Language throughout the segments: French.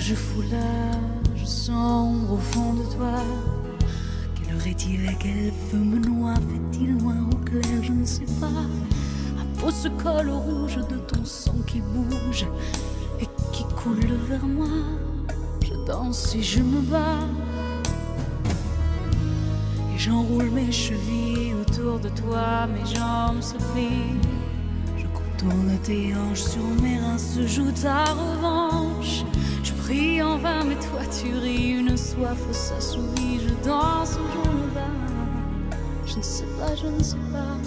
je foulage sombre au fond de toi. Quelle heure est-il et quel feu me noie? Fait-il loin ou clair? Je ne sais pas. Ma peau se colle au rouge de ton sang qui bouge et qui coule vers moi. Je danse et je me bats et j'enroule mes chevilles autour de toi. Mes jambes se plient, je contourne tes hanches, sur mes reins se joue ta revanche. Je prie en vain mais toi tu ris, une soif s'assouvit. Je danse ou je me bats, je ne sais pas, je ne sais pas.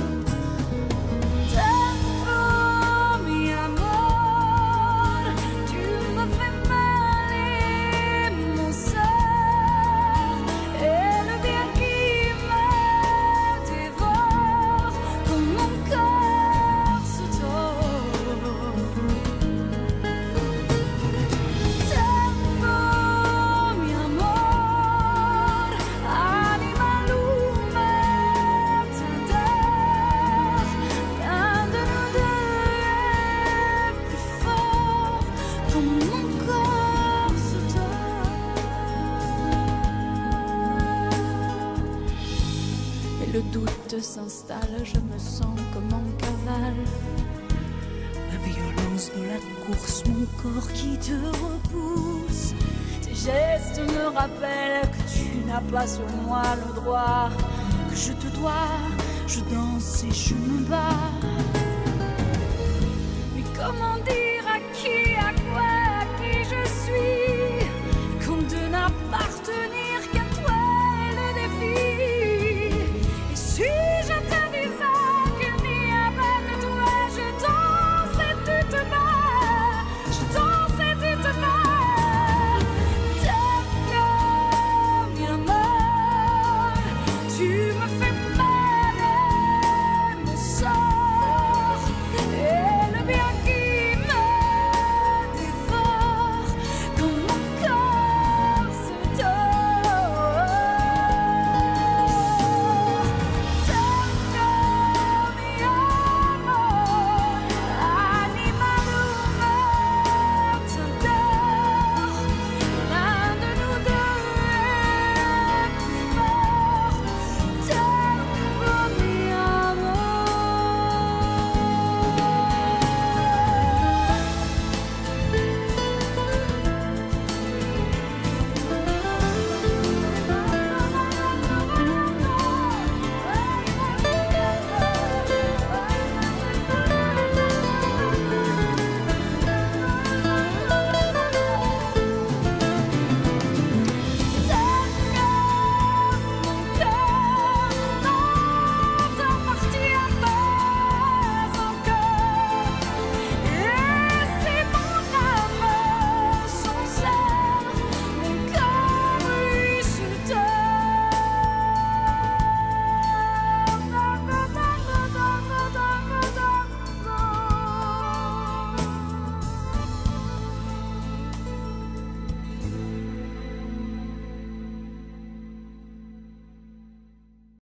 Le doute s'installe, je me sens comme en cavale. La violence de la course, mon corps qui te repousse. Tes gestes me rappellent que tu n'as pas sur moi le droit, que je te dois. Je danse et je me bats. Mais comment dire?